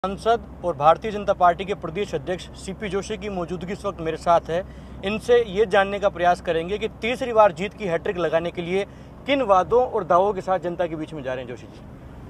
सांसद और भारतीय जनता पार्टी के प्रदेश अध्यक्ष सीपी जोशी की मौजूदगी इस वक्त मेरे साथ है। इनसे ये जानने का प्रयास करेंगे कि तीसरी बार जीत की हैट्रिक लगाने के लिए किन वादों और दावों के साथ जनता के बीच में जा रहे हैं जोशी जी।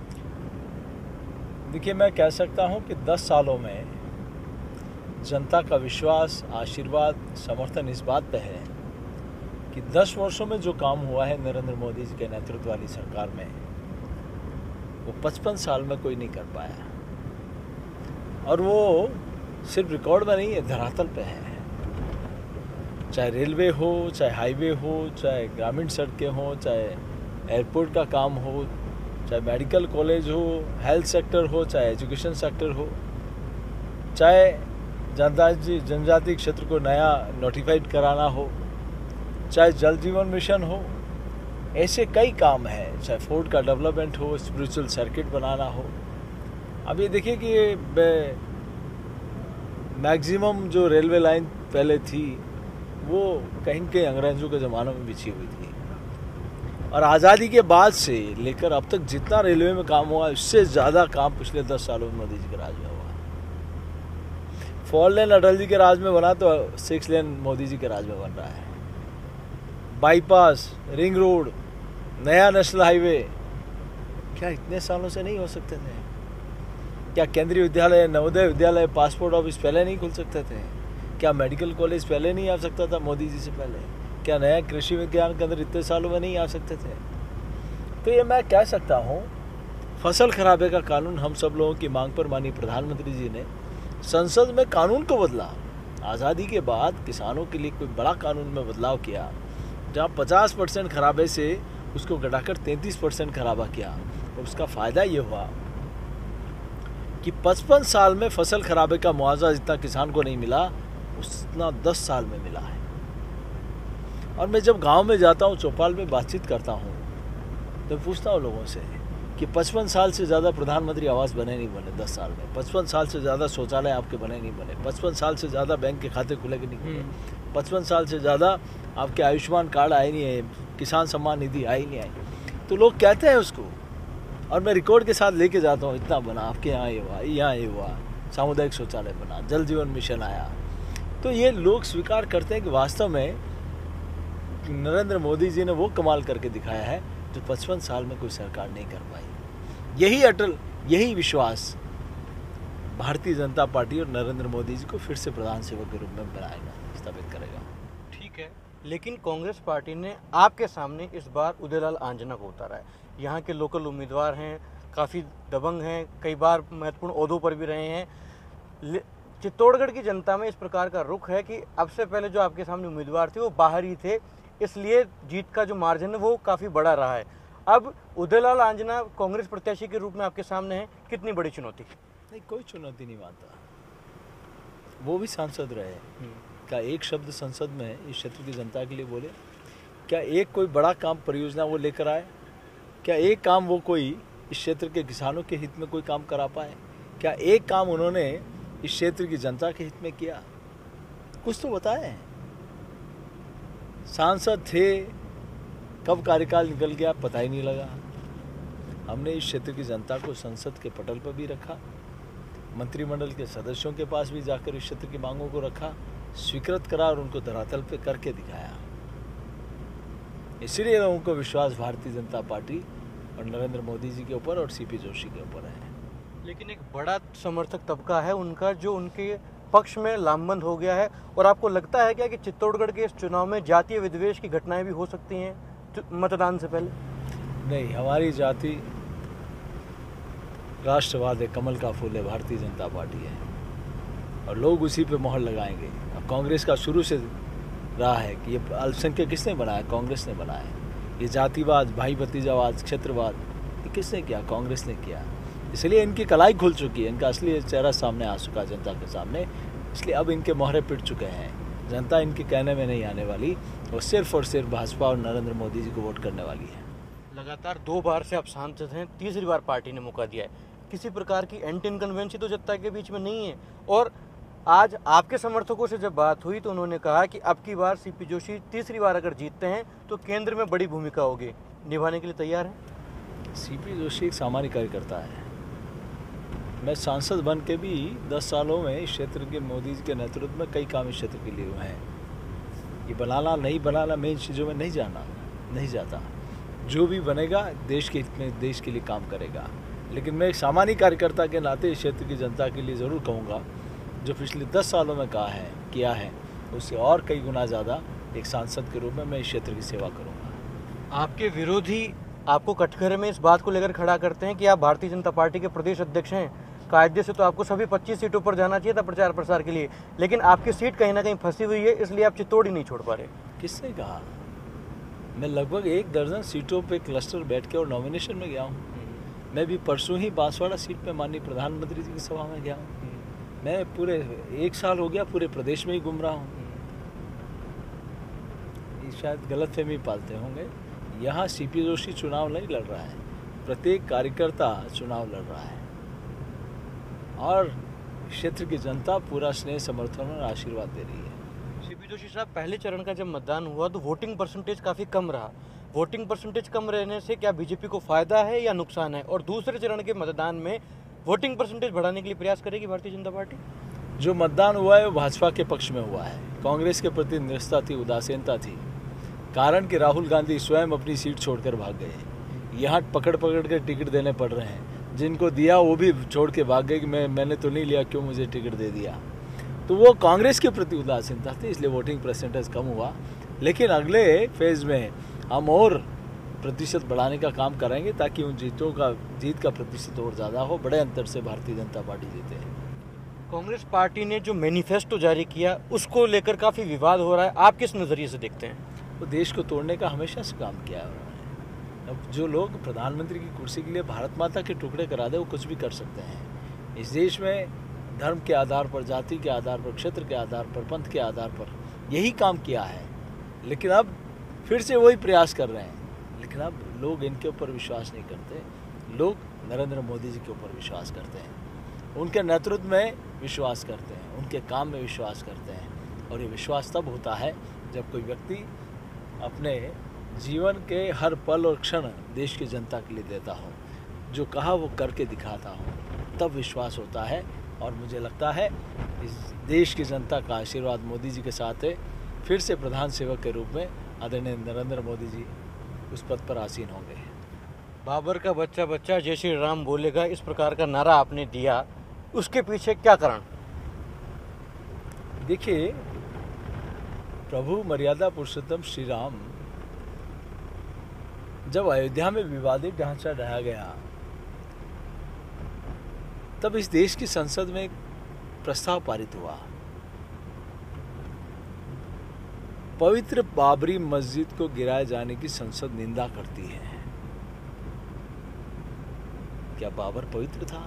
देखिए, मैं कह सकता हूं कि 10 सालों में जनता का विश्वास, आशीर्वाद, समर्थन इस बात पे है कि 10 वर्षों में जो काम हुआ है नरेंद्र मोदी जी के नेतृत्व वाली सरकार में, वो 55 साल में कोई नहीं कर पाया। और वो सिर्फ रिकॉर्ड में नहीं है, धरातल पे है। चाहे रेलवे हो, चाहे हाईवे हो, चाहे ग्रामीण सड़कें हो, चाहे एयरपोर्ट का काम हो, चाहे मेडिकल कॉलेज हो, हेल्थ सेक्टर हो, चाहे एजुकेशन सेक्टर हो, चाहे जनजाति क्षेत्र को नया नोटिफाइड कराना हो, चाहे जल जीवन मिशन हो, ऐसे कई काम हैं। चाहे फोर्ट का डेवलपमेंट हो, स्पिरिचुअल सर्किट बनाना हो। अब ये देखिए कि मैक्सिमम जो रेलवे लाइन पहले थी वो कहीं के अंग्रेजों के ज़मानों में बिछी हुई थी, और आज़ादी के बाद से लेकर अब तक जितना रेलवे में काम हुआ, उससे ज़्यादा काम पिछले 10 सालों में मोदी जी के राज में हुआ। 4 लेन अटल जी के राज में बना तो 6 लेन मोदी जी के राज में बन रहा है। बाईपास, रिंग रोड, नया नेशनल हाईवे, क्या इतने सालों से नहीं हो सकते थे? क्या केंद्रीय विद्यालय, नवोदय विद्यालय, पासपोर्ट ऑफिस पहले नहीं खुल सकते थे? क्या मेडिकल कॉलेज पहले नहीं आ सकता था मोदी जी से पहले? क्या नया कृषि विज्ञान केंद्र इतने सालों में नहीं आ सकते थे? तो ये मैं कह सकता हूँ, फसल खराबे का कानून हम सब लोगों की मांग पर माननीय प्रधानमंत्री जी ने संसद में कानून को बदला। आज़ादी के बाद किसानों के लिए कोई बड़ा कानून में बदलाव किया, जहाँ 50% खराबे से उसको घटाकर 33% खराबा किया। और उसका फ़ायदा ये हुआ कि 55 साल में फसल खराबे का मुआवजा जितना किसान को नहीं मिला, उतना 10 साल में मिला है। और मैं जब गांव में जाता हूं, चौपाल में बातचीत करता हूं, तो पूछता हूं लोगों से कि 55 साल से ज़्यादा प्रधानमंत्री आवास बने नहीं बने 10 साल में, 55 साल से ज़्यादा शौचालय आपके बने नहीं बने, 55 साल से ज़्यादा बैंक के खाते खुले नहीं खुले, 55 साल से ज़्यादा आपके आयुष्मान कार्ड आए नहीं है, किसान सम्मान निधि आई नहीं आई। तो लोग कहते हैं उसको, और मैं रिकॉर्ड के साथ लेके जाता हूँ, इतना बना, आपके यहाँ ये हुआ, यहाँ ये हुआ, सामुदायिक शौचालय बना, जल जीवन मिशन आया। तो ये लोग स्वीकार करते हैं कि वास्तव में नरेंद्र मोदी जी ने वो कमाल करके दिखाया है जो 55 साल में कोई सरकार नहीं कर पाई। यही विश्वास भारतीय जनता पार्टी और नरेंद्र मोदी जी को फिर से प्रधान सेवक के रूप में बनाएगा, स्थापित करेगा। ठीक है, लेकिन कांग्रेस पार्टी ने आपके सामने इस बार उदयलाल आंजना को उतारा है। यहाँ के लोकल उम्मीदवार हैं, काफ़ी दबंग हैं, कई बार महत्वपूर्ण ओहदों पर भी रहे हैं। चित्तौड़गढ़ की जनता में इस प्रकार का रुख है कि अब से पहले जो आपके सामने उम्मीदवार थे वो बाहर ही थे, इसलिए जीत का जो मार्जिन है वो काफ़ी बड़ा रहा है। अब उदयलाल आंजना कांग्रेस प्रत्याशी के रूप में आपके सामने है, कितनी बड़ी चुनौती? नहीं, कोई चुनौती नहीं मानता। वो भी सांसद रहे। क्या एक शब्द संसद में इस क्षेत्र की जनता के लिए बोले? क्या एक कोई बड़ा काम, परियोजना वो लेकर आए? क्या एक काम वो कोई इस क्षेत्र के किसानों के हित में कोई काम करा पाए? क्या एक काम उन्होंने इस क्षेत्र की जनता के हित में किया? कुछ तो बताएं। सांसद थे, कब कार्यकाल निकल गया पता ही नहीं लगा। हमने इस क्षेत्र की जनता को संसद के पटल पर भी रखा, मंत्रिमंडल के सदस्यों के पास भी जाकर इस क्षेत्र की मांगों को रखा, स्वीकृत करा और उनको धरातल पे करके दिखाया। इसलिए लोगों को विश्वास भारतीय जनता पार्टी और नरेंद्र मोदी जी के ऊपर और सीपी जोशी के ऊपर है। लेकिन एक बड़ा समर्थक तबका है उनका जो उनके पक्ष में लामबंद हो गया है। और आपको लगता है क्या कि चित्तौड़गढ़ के इस चुनाव में जातीय विद्वेष की घटनाएं भी हो सकती हैं मतदान से पहले? नहीं, हमारी जाति राष्ट्रवाद है, कमल का फूल है, भारतीय जनता पार्टी है, और लोग उसी पे मोहर लगाएंगे। अब कांग्रेस का शुरू से रहा है कि ये अल्पसंख्यक किसने बनाया? कांग्रेस ने बनाया। ये जातिवाद, भाई भतीजावाद, क्षेत्रवाद, ये किसने किया? कांग्रेस ने किया। इसलिए इनकी कलाई खुल चुकी है, इनका असली चेहरा सामने आ चुका जनता के सामने। इसलिए अब इनके मोहरे पिट चुके हैं। जनता इनके कहने में नहीं आने वाली, वो सिर्फ और सिर्फ भाजपा और नरेंद्र मोदी जी को वोट करने वाली है। लगातार 2 बार से आप सांसद हैं, तीसरी बार पार्टी ने मौका दिया है। किसी प्रकार की एंटी इनकन्वेंसी तो जनता के बीच में नहीं है। और आज आपके समर्थकों से जब बात हुई तो उन्होंने कहा कि अब की बार सीपी जोशी तीसरी बार अगर जीतते हैं तो केंद्र में बड़ी भूमिका होगी, निभाने के लिए तैयार हैं? सीपी जोशी एक सामान्य कार्यकर्ता है, मैं सांसद बन के भी 10 सालों में इस क्षेत्र के मोदी जी के नेतृत्व में कई काम इस क्षेत्र के लिए हुए हैं। ये बनाना नहीं बनाना मैं इन चीज़ों में नहीं जाता। जो भी बनेगा देश के हित में देश के लिए काम करेगा। लेकिन मैं एक सामान्य कार्यकर्ता के नाते इस क्षेत्र की जनता के लिए ज़रूर कहूँगा, जो पिछले 10 सालों में किया है उससे और कई गुना ज़्यादा एक सांसद के रूप में मैं इस क्षेत्र की सेवा करूँगा। आपके विरोधी आपको कटघरे में इस बात को लेकर खड़ा करते हैं कि आप भारतीय जनता पार्टी के प्रदेश अध्यक्ष हैं, कायदे से तो आपको सभी 25 सीटों पर जाना चाहिए था प्रचार प्रसार के लिए, लेकिन आपकी सीट कहीं ना कहीं फंसी हुई है, इसलिए आप चित्तौड़ ही नहीं छोड़ पा रहे। किसने कहा? मैं लगभग 1 दर्जन सीटों पे क्लस्टर बैठ के और नॉमिनेशन में गया हूँ। मैं भी परसों ही बांसवाड़ा सीट पे माननीय प्रधानमंत्री जी की सभा में गया हूँ। मैं पूरे 1 साल हो गया पूरे प्रदेश में ही घूम रहा हूँ। ये शायद गलतफहमी पालते होंगे। यहाँ सीपी जोशी चुनाव नहीं लड़ रहा है, प्रत्येक कार्यकर्ता चुनाव लड़ रहा है और क्षेत्र की जनता पूरा स्नेह समर्थन और आशीर्वाद दे रही है। सीपी जोशी साहब, पहले चरण का जब मतदान हुआ तो वोटिंग परसेंटेज काफ़ी कम रहा। वोटिंग परसेंटेज कम रहने से क्या बीजेपी को फायदा है या नुकसान है? और दूसरे चरण के मतदान में वोटिंग परसेंटेज बढ़ाने के लिए प्रयास करेगी भारतीय जनता पार्टी? जो मतदान हुआ है वो भाजपा के पक्ष में हुआ है। कांग्रेस के प्रति निरस्ता थी, उदासीनता थी, कारण कि राहुल गांधी स्वयं अपनी सीट छोड़कर भाग गए। यहाँ पकड़ के टिकट देने पड़ रहे हैं। जिनको दिया वो भी छोड़ के भाग गए कि मैंने तो नहीं लिया, क्यों मुझे टिकट दे दिया। तो वो कांग्रेस के प्रति उदासीनता थी, इसलिए वोटिंग परसेंटेज कम हुआ। लेकिन अगले फेज में हम और प्रतिशत बढ़ाने का काम करेंगे ताकि उन जीत का प्रतिशत और ज़्यादा हो। बड़े अंतर से भारतीय जनता पार्टी जीते हैं। कांग्रेस पार्टी ने जो मैनिफेस्टो जारी किया उसको लेकर काफ़ी विवाद हो रहा है, आप किस नज़रिए से देखते हैं? वो देश को तोड़ने का हमेशा से काम किया है उन्होंने। अब जो लोग प्रधानमंत्री की कुर्सी के लिए भारत माता के टुकड़े करा दे वो कुछ भी कर सकते हैं। इस देश में धर्म के आधार पर, जाति के आधार पर, क्षेत्र के आधार पर, पंथ के आधार पर यही काम किया है। लेकिन अब फिर से वही प्रयास कर रहे हैं। लेकिन अब लोग इनके ऊपर विश्वास नहीं करते। लोग नरेंद्र मोदी जी के ऊपर विश्वास करते हैं, उनके नेतृत्व में विश्वास करते हैं, उनके काम में विश्वास करते हैं। और ये विश्वास तब होता है जब कोई व्यक्ति अपने जीवन के हर पल और क्षण देश की जनता के लिए देता हो, जो कहा वो करके दिखाता हो, तब विश्वास होता है। और मुझे लगता है इस देश की जनता का आशीर्वाद मोदी जी के साथ है। फिर से प्रधान सेवक के रूप में आदरणीय नरेंद्र मोदी जी उस पद पर आसीन होंगे। बाबर का बच्चा बच्चा जय श्री राम बोलेगा, इस प्रकार का नारा आपने दिया, उसके पीछे क्या कारण? देखिए, प्रभु मर्यादा पुरुषोत्तम श्री राम जब अयोध्या में विवादित ढांचा ढाया गया, तब इस देश की संसद में एक प्रस्ताव पारित हुआ। पवित्र बाबरी मस्जिद को गिराए जाने की संसद निंदा करती है। क्या बाबर पवित्र था?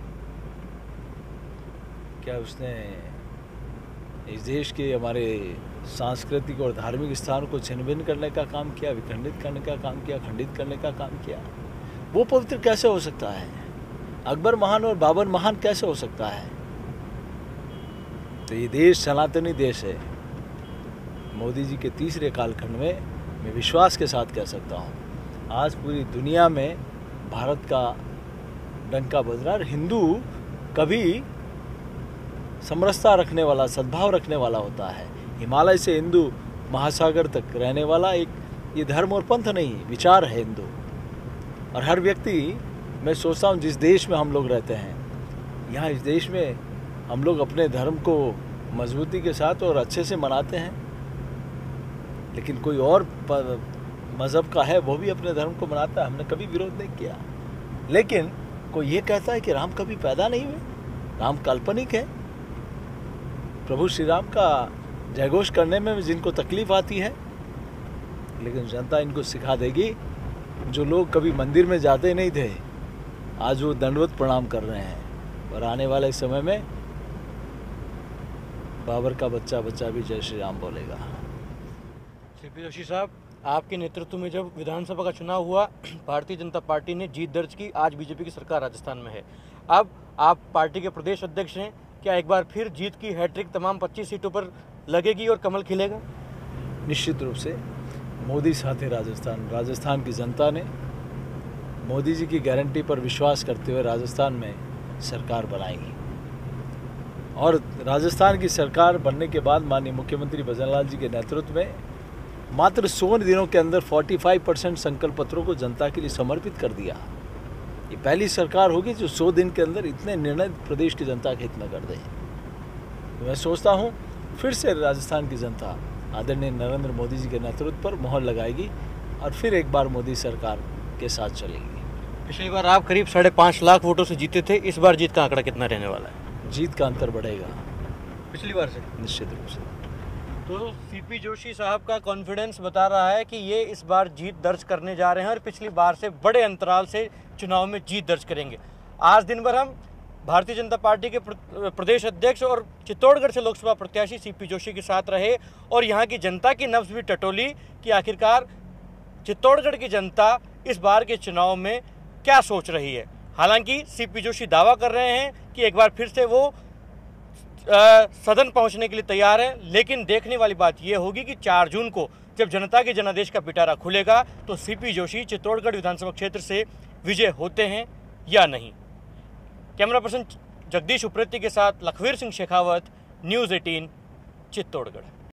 क्या उसने इस देश के हमारे सांस्कृतिक और धार्मिक स्थान को छिन्न-भिन्न करने का काम किया, विखंडित करने का काम किया, खंडित करने का काम किया? वो पवित्र कैसे हो सकता है? अकबर महान और बाबर महान कैसे हो सकता है? तो ये देश सनातनी देश है। मोदी जी के तीसरे कालखंड में मैं विश्वास के साथ कह सकता हूँ, आज पूरी दुनिया में भारत का डंका बज रहा है। हिंदू कभी समरसता रखने वाला, सद्भाव रखने वाला होता है। हिमालय से हिंदू महासागर तक रहने वाला एक ये धर्म और पंथ नहीं, विचार है हिंदू। और हर व्यक्ति, मैं सोचता हूँ जिस देश में हम लोग रहते हैं, यहाँ इस देश में हम लोग अपने धर्म को मजबूती के साथ और अच्छे से मनाते हैं। लेकिन कोई और मज़हब का है वो भी अपने धर्म को मनाता है, हमने कभी विरोध नहीं किया। लेकिन कोई ये कहता है कि राम कभी पैदा नहीं हुए, राम काल्पनिक है। प्रभु श्री राम का जयघोष करने में जिनको तकलीफ आती है, लेकिन जनता इनको सिखा देगी। जो लोग कभी मंदिर में जाते नहीं थे, आज वो दंडवत प्रणाम कर रहे हैं। और आने वाले समय में बाबर का बच्चा बच्चा भी जय श्री राम बोलेगा। सीपी जोशी साहब, आपके नेतृत्व में जब विधानसभा का चुनाव हुआ, भारतीय जनता पार्टी ने जीत दर्ज की। आज बीजेपी की सरकार राजस्थान में है। अब आप पार्टी के प्रदेश अध्यक्ष हैं, क्या एक बार फिर जीत की हैट्रिक तमाम 25 सीटों पर लगेगी और कमल खिलेगा? निश्चित रूप से मोदी साथे राजस्थान की जनता ने मोदी जी की गारंटी पर विश्वास करते हुए राजस्थान में सरकार बनाएंगी। और राजस्थान की सरकार बनने के बाद माननीय मुख्यमंत्री भजनलाल जी के नेतृत्व में मात्र 100 दिनों के अंदर 45% संकल्प पत्रों को जनता के लिए समर्पित कर दिया। ये पहली सरकार होगी जो 100 दिन के अंदर इतने निर्णय प्रदेश की जनता के हित में कर दे। तो मैं सोचता हूँ फिर से राजस्थान की जनता आदरणीय नरेंद्र मोदी जी के नेतृत्व पर मोहर लगाएगी और फिर एक बार मोदी सरकार के साथ चलेगी। पिछली बार आप करीब 5.5 लाख वोटों से जीते थे, इस बार जीत का आंकड़ा कितना रहने वाला है? जीत का अंतर बढ़ेगा पिछली बार से निश्चित रूप से। तो सीपी जोशी साहब का कॉन्फिडेंस बता रहा है कि ये इस बार जीत दर्ज करने जा रहे हैं और पिछली बार से बड़े अंतराल से चुनाव में जीत दर्ज करेंगे। आज दिन भर हम भारतीय जनता पार्टी के प्रदेश अध्यक्ष और चित्तौड़गढ़ से लोकसभा प्रत्याशी सीपी जोशी के साथ रहे और यहाँ की जनता की नब्ज भी टटोली कि आखिरकार चित्तौड़गढ़ की जनता इस बार के चुनाव में क्या सोच रही है। हालांकि सीपी जोशी दावा कर रहे हैं कि एक बार फिर से वो सदन पहुंचने के लिए तैयार है, लेकिन देखने वाली बात यह होगी कि 4 जून को जब जनता के जनादेश का पिटारा खुलेगा तो सीपी जोशी चित्तौड़गढ़ विधानसभा क्षेत्र से विजय होते हैं या नहीं। कैमरा पर्सन जगदीश उप्रेती के साथ लखवीर सिंह शेखावत, न्यूज़ 18 चित्तौड़गढ़।